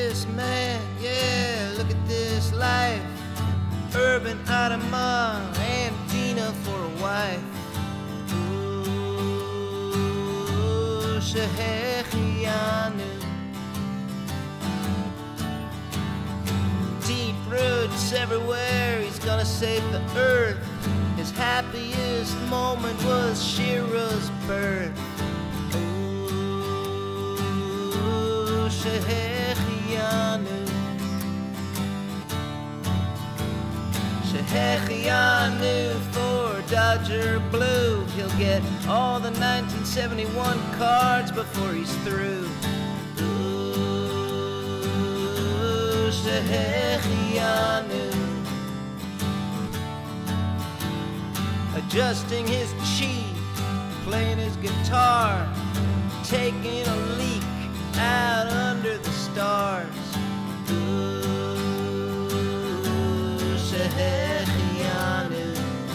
this man, yeah, look at this life. Urban Adamah and Dina for a wife. Ooh, Shehecheyanu. Deep roots everywhere, he's gonna save the earth. His happiest moment was Shira's birth. Ooh, Shehecheyanu. Shehecheyanu for Dodger Blue. He'll get all the 1971 cards before he's through. Ooh, Shehecheyanu. Adjusting his chi, playing his guitar, taking a leak out under the stars. Ooh, Shehecheyanu.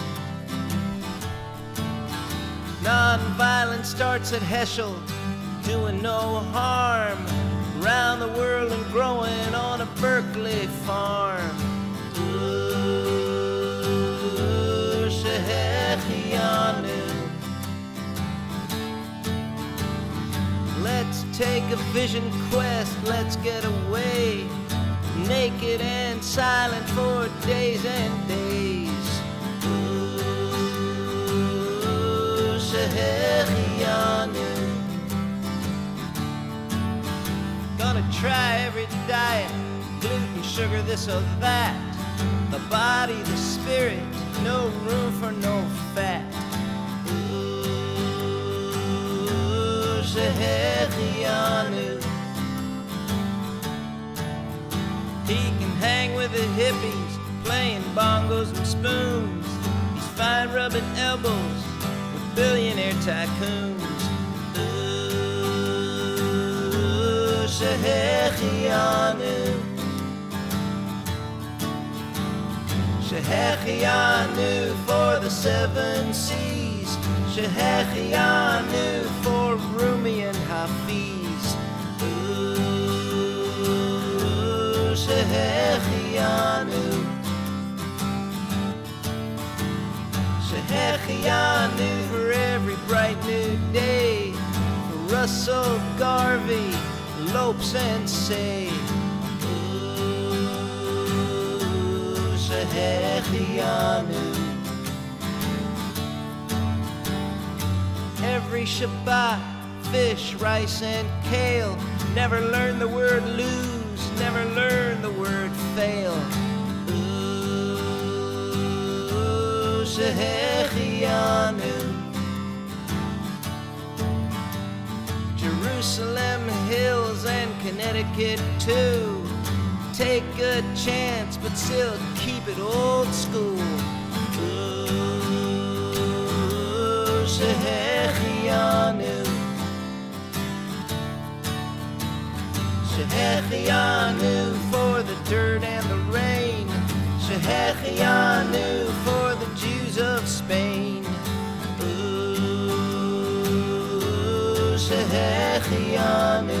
Non-violence starts at Heschel, doing no harm, round the world and growing on a Berkeley farm. Ooh, Shehecheyanu. Let's take a vision quest, let's get away, naked and silent for days and days. Ooh, Shehecheyanu. Gonna try every diet, gluten, sugar, this or that. The body, the spirit, no room for no fat. Ooh, Shehecheyanu. He can hang with the hippies, playing bongos and spoons. He's fine rubbing elbows with billionaire tycoons. Ooh, Shehecheyanu. Shehecheyanu for the 7 seas. Shehecheyanu for Rumi and Hafiz. Ooh, Shehecheyanu. Shehecheyanu for every bright new day. For Russell, Garvey, Lopes and Say. Shehecheyanu. Every Shabbat, fish, rice and kale. Never learn the word lose, never learn the word fail. Ooh, Shehecheyanu. Jerusalem hills and Connecticut too. Take a chance, but still keep it old school. Ooh, Shehecheyanu. Shehecheyanu for the dirt and the rain. Shehecheyanu for the Jews of Spain. Ooh, Shehecheyanu.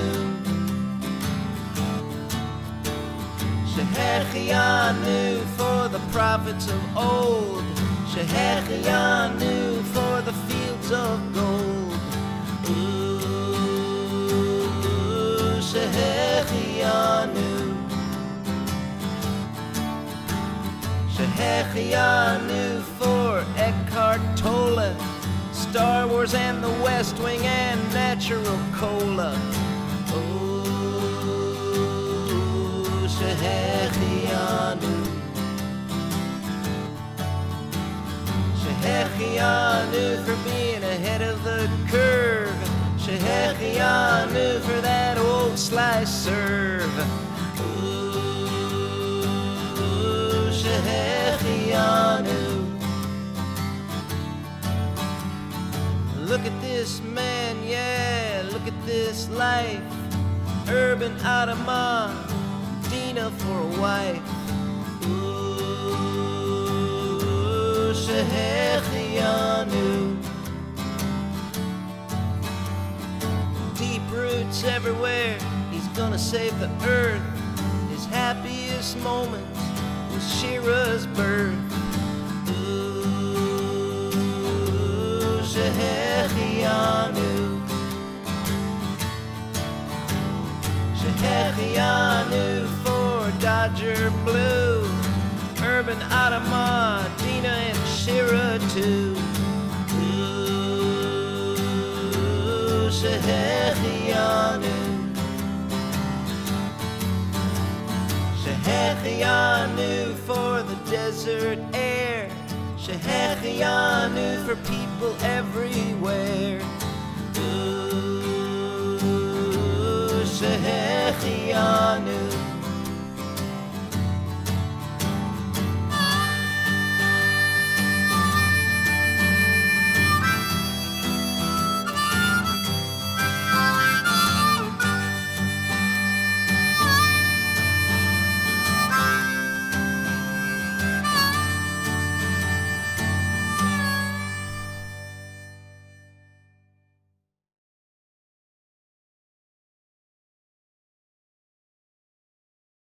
Shehecheyanu for the prophets of old. Shehecheyanu for the fields of gold. Ooh, Shehecheyanu. Shehecheyanu for Eckhart Tolle, Star Wars and the West Wing and natural cola. Shehecheyanu. Shehecheyanu for being ahead of the curve. Shehecheyanu for that old slice serve. Ooh, Shehecheyanu. Look at this man, yeah, look at this life. Urban Adamah, Dina for a wife. Ooh, Shehecheyanu. Deep roots everywhere, he's gonna save the earth. happiest moments was Shira's birth. Ooh, Shehecheyanu, Shehecheyanu for Dodger Blue, Urban Adamah, Dina and Shira too. Ooh, Shehecheyanu, Shehecheyanu for the desert air, Shehecheyanu for people everywhere. Ooh, Shehecheyanu.